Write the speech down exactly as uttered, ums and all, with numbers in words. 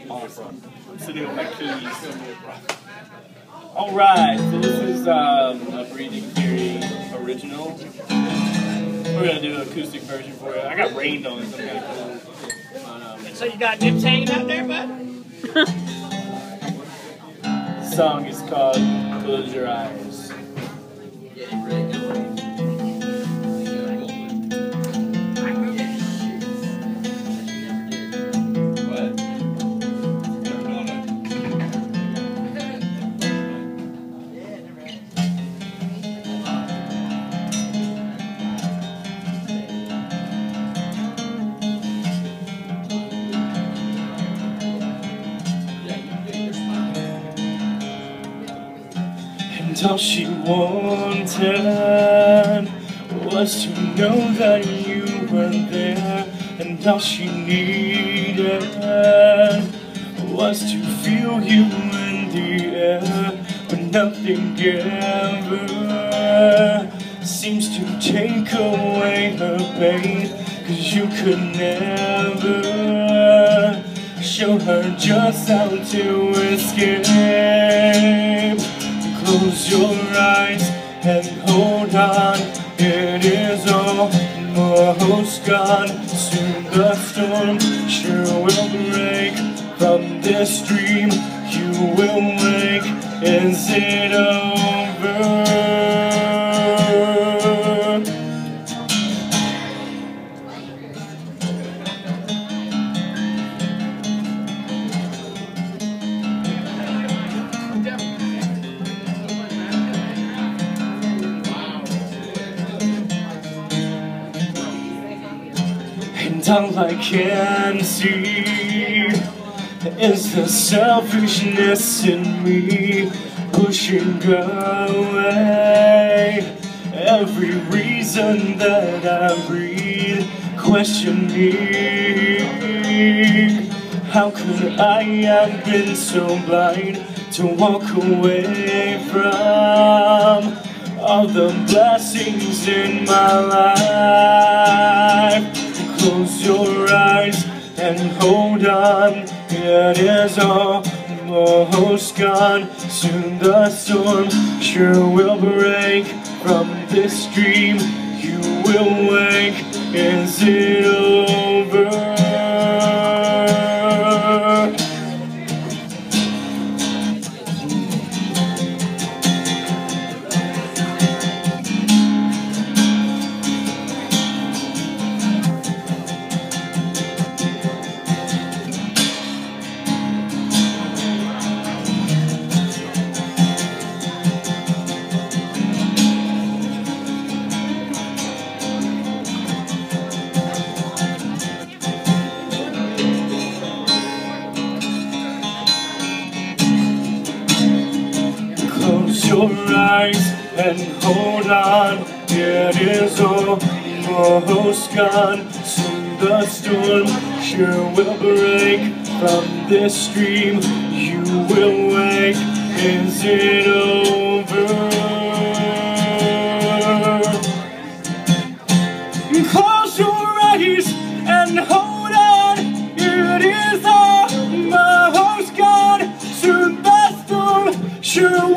Awesome. I'm sitting with my keys. Alright, so this is um, a Breathing Theory original. We're going to do an acoustic version for you. I got rained on, so I'm kind of cool. But, um, so you got nips hanging out there, bud? The song is called Close Your Eyes. And all she wanted was to know that you were there. And all she needed was to feel you in the air. But nothing ever seems to take away her pain, 'cause you could never show her just how to escape. Close your eyes and hold on, it is almost gone. Soon the storm sure will break. From this dream you will wake. Is it over? And all I can see is the selfishness in me, pushing away every reason that I breathe, questioning how could I have been so blind to walk away from all the blessings in my life. Close your eyes and hold on, it is almost gone. Soon the storm sure will break. From this dream you will wake. Is it over? Close your eyes and hold on, it is almost gone. Soon the storm sure will break. From this dream you will wake. Is it over? Close your eyes and hold on, it is almost gone. Soon the storm sure